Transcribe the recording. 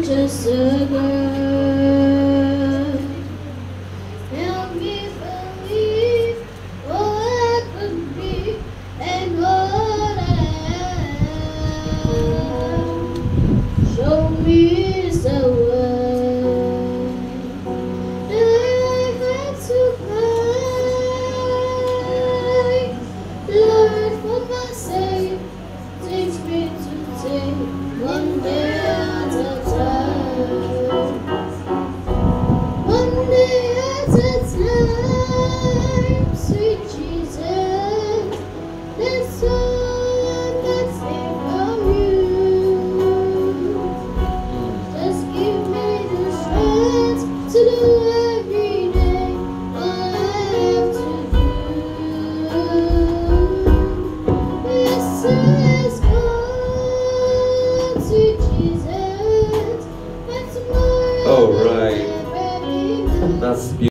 just a girl. Help me believe all I could be and what I am. Show me the way that I had to find. Learn from my sake, teach me to take one day at a time. One day at a time, sweet Jesus, that's all I'm asking from you. Just give me the strength to do every day all I have to do. Yes, it's gone, sweet Jesus, but tomorrow All right. never enough. That's beautiful.